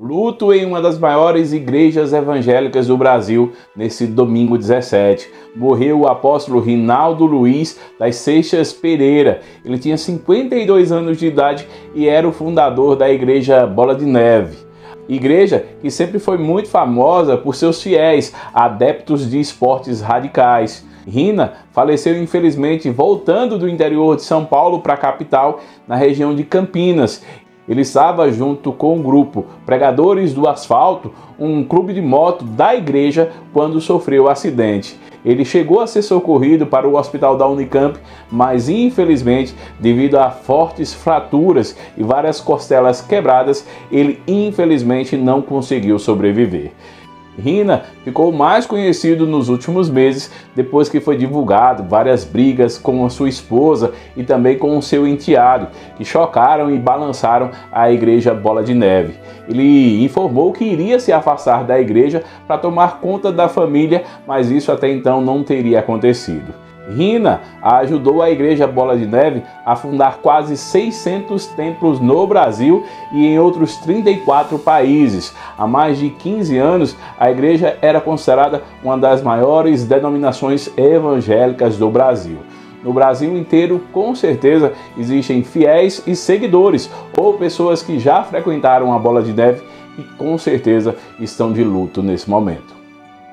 Luto em uma das maiores igrejas evangélicas do Brasil nesse domingo 17. Morreu o apóstolo Rinaldo Luiz das Seixas Pereira. Ele tinha 52 anos de idade e era o fundador da igreja Bola de Neve. Igreja que sempre foi muito famosa por seus fiéis, adeptos de esportes radicais. Rina faleceu infelizmente voltando do interior de São Paulo para a capital, na região de Campinas. Ele estava junto com o grupo Pregadores do Asfalto, um clube de moto da igreja, quando sofreu o acidente. Ele chegou a ser socorrido para o hospital da Unicamp, mas infelizmente, devido a fortes fraturas e várias costelas quebradas, ele infelizmente não conseguiu sobreviver. Rina ficou mais conhecido nos últimos meses depois que foi divulgado várias brigas com a sua esposa e também com o seu enteado, que chocaram e balançaram a igreja Bola de Neve. Ele informou que iria se afastar da igreja para tomar conta da família, mas isso até então não teria acontecido. Rina ajudou a igreja Bola de Neve a fundar quase 600 templos no Brasil e em outros 34 países. Há mais de 15 anos, a igreja era considerada uma das maiores denominações evangélicas do Brasil. No Brasil inteiro, com certeza, existem fiéis e seguidores ou pessoas que já frequentaram a Bola de Neve e com certeza estão de luto nesse momento.